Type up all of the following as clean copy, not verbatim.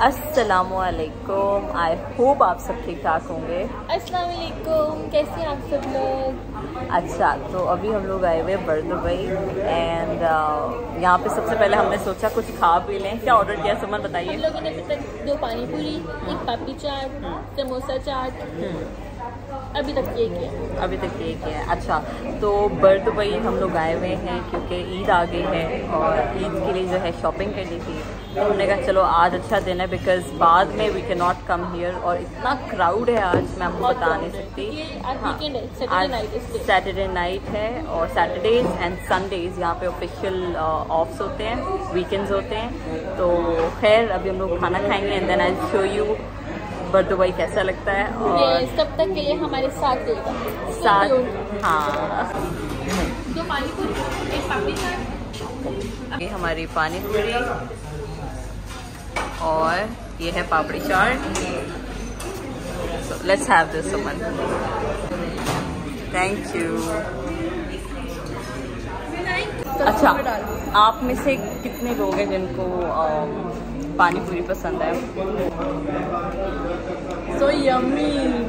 अस्सलामुअलैकुम। I hope आप सब ठीक ठाक होंगे। अस्सलाम वालेकुम, कैसे हैं आप सब लोग? अच्छा, तो अभी हम लोग आए हुए बर दुबई एंड यहाँ पे सबसे पहले हमने सोचा कुछ खा पी लें। क्या ऑर्डर किया सुमन बताइए। हम लोगों ने अभी तक 2 पानी पूरी, एक पापड़ी चाट, समोसा चाट, अभी तक ये किया। अच्छा, तो बर दुबई हम लोग आए हुए हैं क्योंकि ईद आ गई है और ईद के लिए जो है शॉपिंग करनी थी। तो हमने कहा चलो आज अच्छा दिन है बिकॉज बाद में we can not come here और इतना क्राउड है आज मैं आपको बता नहीं सकती। आज सैटरडे नाइट है और सैटरडेज एंड संडेज यहाँ पे ऑफिशियल ऑफ्स होते हैं, वीकेंड्स होते हैं। तो खैर अभी हम लोग खाना खाएंगे and then I show you Bur Dubai कैसा लगता है। और तब तक के लिए हमारे साथ रहेगा। हाँ, 2 पानी पूरी, एक पापड़ी चाट, ये हमारी पानी पूरी और ये है papdi chaat. So let's have this Suman. Thank you. अच्छा, आप में से कितने लोग हैं जिनको पानी पूरी पसंद है? So yummy.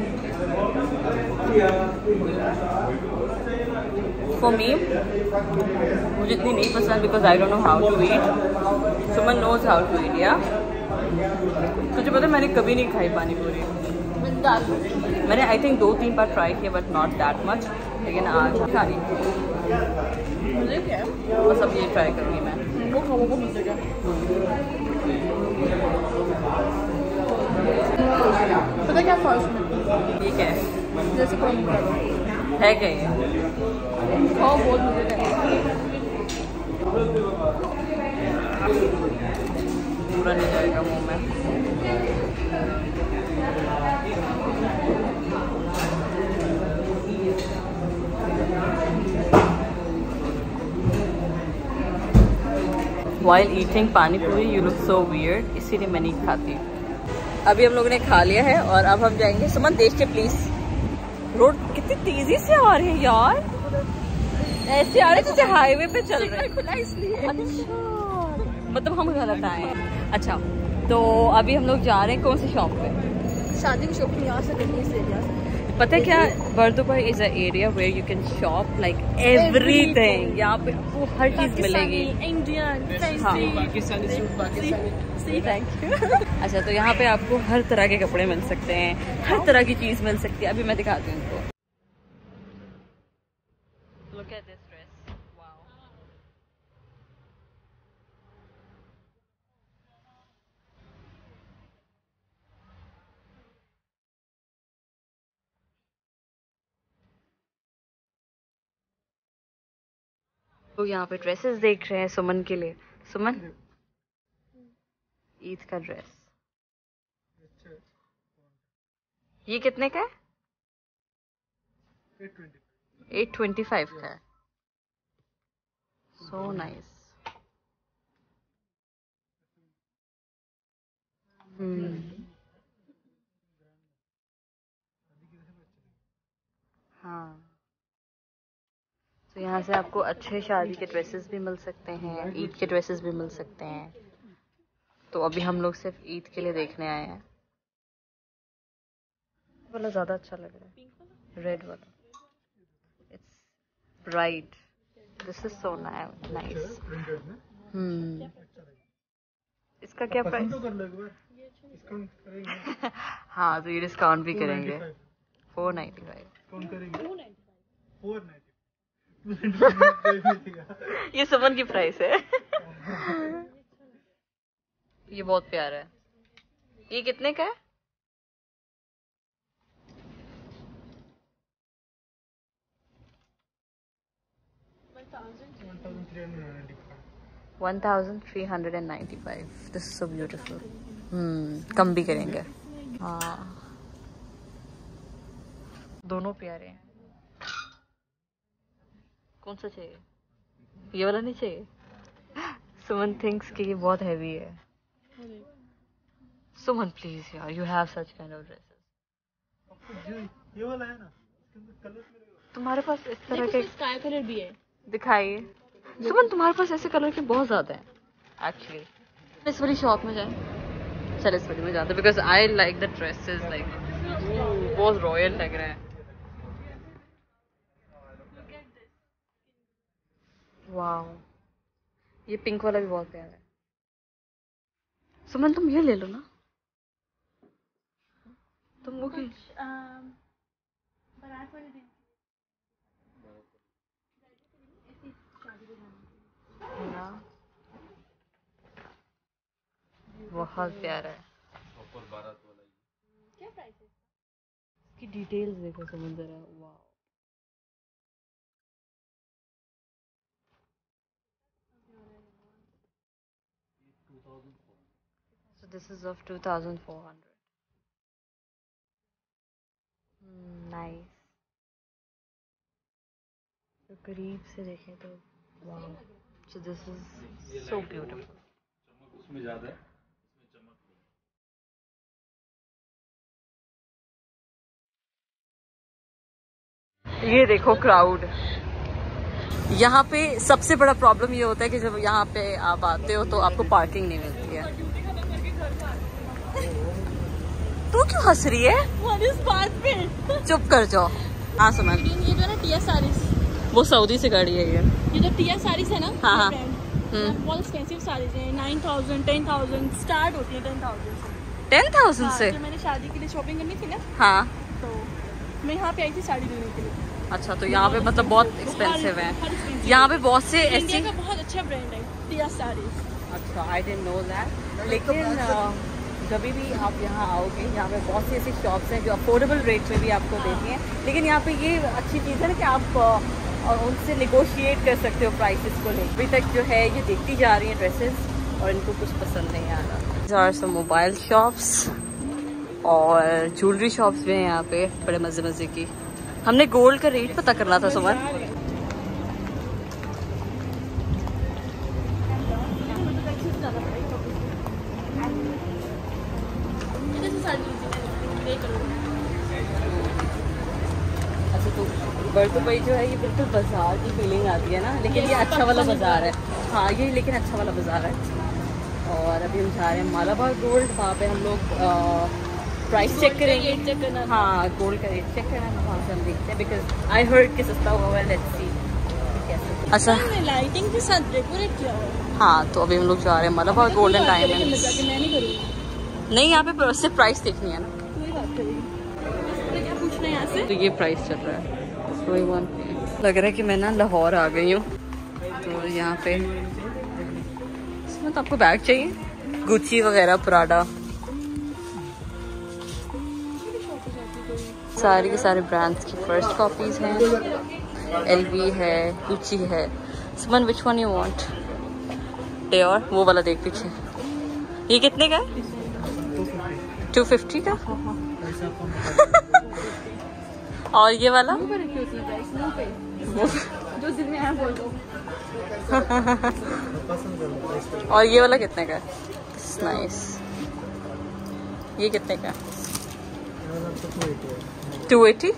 फॉर मी मुझे इतनी नहीं पसंद because I don't know how to eat. Suman knows how to eat. या तुझे पता है मैंने कभी नहीं खाई पानी पूरी। मैंने आई थिंक 2-3 बार ट्राई किया बट नॉट दैट मच, लेकिन आज खा रही बस अब ये ट्राई करूँगी मैं। पता क्या फर्स्ट ये क्या है? जैसे है क्या ये? बहुत मजे का पूरा नहीं जाएगा मुँह में। While eating पानी पूरी you look so weird, इसीलिए मैं नहीं खाती। अभी हम लोगों ने खा लिया है और अब हम जाएंगे। सुमन देख के प्लीज, रोड कितनी तेजी से आ रही है यार, ऐसे आ रहे जैसे हाईवे पे चल रहे हैं। खुला इसलिए। अच्छा, मतलब हम गलत आए। अच्छा, तो अभी हम लोग जा रहे हैं कौन सी शॉप पे? शादी की शॉपिंग यहाँ से करनी है एरिया से। पता है क्या, Bur Dubai is a area where you can shop like everything. यहाँ पे आपको हर चीज मिलेगी। Indian, thank you. अच्छा, तो यहाँ पे आपको हर तरह के कपड़े मिल सकते हैं, हर तरह की चीज मिल सकती है। अभी मैं दिखाती हूँ उनको। Look at this dress. Wow. तो यहाँ पे ड्रेसेस देख रहे हैं सुमन के लिए। सुमन, ईद का ड्रेस ये कितने का है? 825 का है। So nice. हाँ, तो यहाँ से आपको अच्छे शादी के ड्रेसेस भी मिल सकते हैं, ईद के ड्रेसेस भी मिल सकते हैं। तो अभी हम लोग सिर्फ ईद के लिए देखने आए हैं। वाला ज़्यादा अच्छा लग रहा है, रेड वाला। It's bright. This is so nice. इसका क्या प्राइस? हाँ, तो ये डिस्काउंट भी करेंगे। 495। ये सुमन की प्राइस है। ये बहुत प्यारा है। ये कितने का है? $1,395। This is so beautiful. कम भी करेंगे। हाँ, दोनों प्यारे हैं। कौन सा चाहिए? ये वाला नहीं चाहिए? सुमन थिंक्स कि ये बहुत हैवी है। सुमन प्लीज यार, you have such kind of dresses. ये वाला है ना, तुम्हारे पास इस तरह के स्काई कलर भी है। दिखाइए। सुमन तुम्हारे पास ऐसे कलर के बहुत ज्यादा हैं एक्चुअली। इस वाली शॉप में जाए। चल इस वाली में जाते because I like the dresses like बहुत रॉयल लग रहा है। वाओ ये पिंक वाला भी बहुत प्यारा है। सुमन तुम ये ले लो ना, तुम वो की बहुत प्यारा है। क्या प्राइस है इसकी? डिटेल्स देखो समुंदर है। Wow so this is of 2400। Nice. तो करीब से देखें तो wow so this is so beautiful। उसमें ज्यादा है, ये देखो क्राउड। यहाँ पे सबसे बड़ा प्रॉब्लम ये होता है कि जब यहाँ पे आप आते हो तो आपको पार्किंग नहीं मिलती है। तू क्यों हंस रही है? इस बात पे चुप कर जाओ। हाँ समझ। ये जो है ना टिया सारीज, वो सऊदी से गाड़ी है ये जो टिया सारीज है ना। हाँ हाँ बहुत एक्सपेंसिव सारीज है। 9000 10,000 स्टार्ट होती है। 10,000 से। तो मैंने शादी के लिए शॉपिंग करनी थी ना। हाँ तो मैं यहाँ पे आई थी साड़ी लेने के लिए। अच्छा तो यहाँ पे मतलब बहुत एक्सपेंसिव है। यहाँ पे बहुत से इंडिया का बहुत अच्छा ब्रांड है टिया साड़ीज। अच्छा आई डिडंट नो दैट। लेकिन जब भी आप यहाँ आओगे यहाँ पे बहुत सी ऐसी शॉप्स हैं जो अफोर्डेबल रेट में भी आपको देती हैं। लेकिन यहाँ पे ये अच्छी चीज़ है ना कि आप उनसे निगोशिएट कर सकते हो प्राइसेस को लेकर। अभी तक जो है ये देखती जा रही हैं ड्रेसेस और इनको कुछ पसंद नहीं आ रहा। ज़ार सब मोबाइल शॉप्स और ज्वेलरी शॉप्स भी हैं यहाँ पे बड़े मज़े मज़े की। हमने गोल्ड का रेट पता करना था सुमन। अच्छा तो बर्दुबई जो है ये बिल्कुल बाजार की फीलिंग आती है ना, लेकिन ये अच्छा वाला बाजार है। हाँ ये लेकिन अच्छा वाला बाजार है। और अभी हम जा रहे हैं मालाबार गोल्ड। वहाँ पे हम लोग प्राइस चेक करेंगे। हाँ गोल्ड का रेट चेक करना है, वहाँ से हम देखते हैं बिकॉज आई हर्ड कि सस्ता हुआ है। Let's see. अच्छा लाइटिंग के साथ डेकोरेट किया हुआ है। हाँ तो अभी हम लोग जा रहे हैं मालाबार गोल्ड एंड डायमंड। नहीं यहाँ पे सिर्फ प्राइस देखनी है ना। तो ये प्राइस चल रहा है। लग रहा है कि मैं ना लाहौर आ गई हूँ। तो यहाँ पे इसमें तो आपको बैग चाहिए, गुच्ची वगैरह, प्राडा, सारी के सारे ब्रांड्स की फर्स्ट कॉपीज हैं। LV है, गुच्ची है। Suman which one you want? Dior वो वाला देख पीछे। ये कितने का है? 250 का। और ये वाला जो दिल में है बोल दो। और ये वाला कितने का है? नाइस। ये कितने का? 280।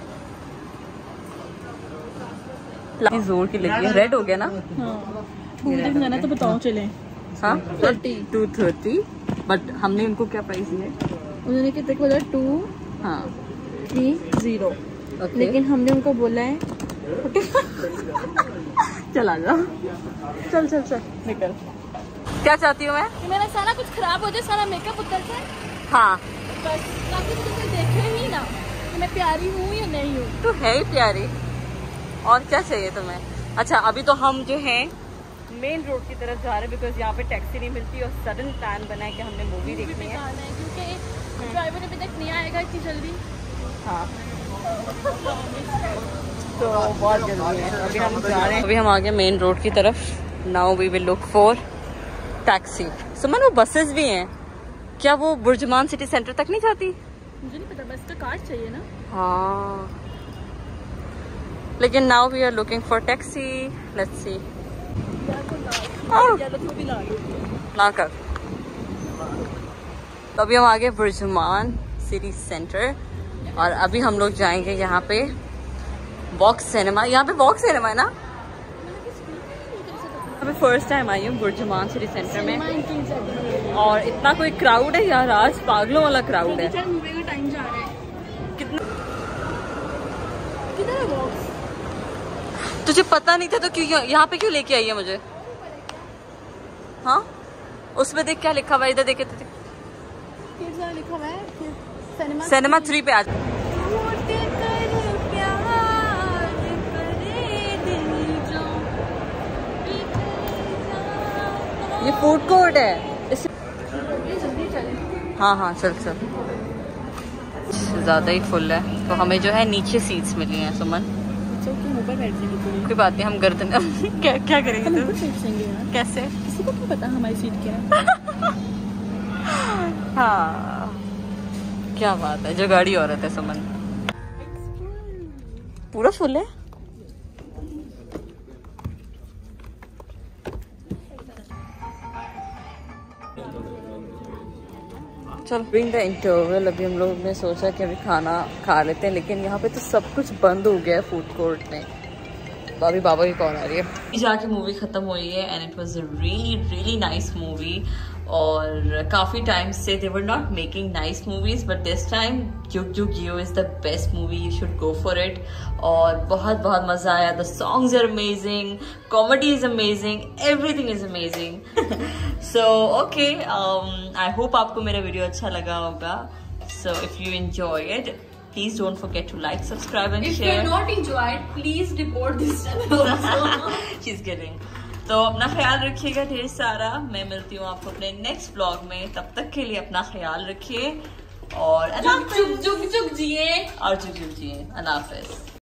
जोर की लगी है। रेड हो गया ना। हाँ तो बताओ चले। हाँ 230। बट हमने उनको क्या प्राइस दिया? उन्होंने कितने को बोला? 230। लेकिन हमने उनको बोला है चला जाओ। चल चल चल निकल। क्या चाहती हूँ मैं? मेरा सारा कुछ खराब हो जाए, सारा मेकअप उतर जाए। हाँ बस ताकि तुम देखे ही ना कि मैं प्यारी हूँ या नहीं हूँ। तो है ही प्यारी। और क्या चाहिए तुम्हें? अच्छा अभी तो हम जो हैं मेन रोड की तरफ जा रहे हैं बिकॉज यहाँ पे टैक्सी नहीं मिलती और सडन प्लान बना है कि हमने मूवी देखनी है क्योंकि ड्राइवर अभी तक नहीं आएगा इतनी जल्दी। हाँ तो बहुत जल्दी है। अभी हम जा रहे हैं। अभी हम आ गए मेन रोड की तरफ। Now we will look for taxi. Suman वो बसेस भी हैं क्या? वो बुर्जुमान सिटी सेंटर तक नहीं जाती? मुझे नहीं पता, बस का कार्ड चाहिए ना। हाँ लेकिन now we are looking for taxi. Let's see. ना कर। तो अभी हम आ गए बुर्जुमान सिटी सेंटर और अभी हम लोग जाएंगे यहाँ पे वॉक्स सिनेमा। यहाँ पे वॉक्स सिनेमा है ना? अभी फर्स्ट टाइम आई हूँ बुर्जुमान सिटी सेंटर में और इतना कोई क्राउड है यार, आज पागलों वाला क्राउड है। मूवी का टाइम जा रहा है। कितना बॉक्स तुझे पता नहीं था तो क्यों यहाँ पे क्यों लेके आई है मुझे? हाँ उसमें देख क्या लिखा हुआ है, इधर देखे तो लिखा हुआ है सिनेमा 3 पे आ। ये फूड कोर्ट है इस... हाँ हाँ चल चल। ज़्यादा ही फुल है तो हमें जो है नीचे सीट्स मिली हैं। सुमन ऊपर बैठ जाएंगे, कोई बात नहीं, हम गर्दन क्या करेंगे तो? कैसे? किसी को क्या पता हमारी सीट क्या है। हाँ क्या बात है, जो गाड़ी औरत है सुमन। पूरा फुल है। चल बिंग द इंटरवल अभी हम लोग ने सोचा कि अभी खाना खा लेते हैं, लेकिन यहाँ पे तो सब कुछ बंद हो गया है फूड कोर्ट में। अभी बाबा की कॉल आ रही है। जाके मूवी खत्म हुई है and it was a really nice movie. और काफ़ी टाइम से they were not making nice movies but this time Jug Jug Jiyo is the best movie, you should go for it. और बहुत मज़ा आया। The songs are amazing, comedy is amazing, everything is amazing. So okay, I hope आपको मेरा video अच्छा लगा होगा। So if you enjoy it please don't forget to like, subscribe and share. If you're not enjoyed, please report this channel also. She's kidding. तो अपना ख्याल रखिएगा ढेर सारा। मैं मिलती हूँ आपको अपने नेक्स्ट व्लॉग में, तब तक के लिए अपना ख्याल रखिए और जुग जुग जिए और जुग जुग जिए। अल्लाह हाफिज।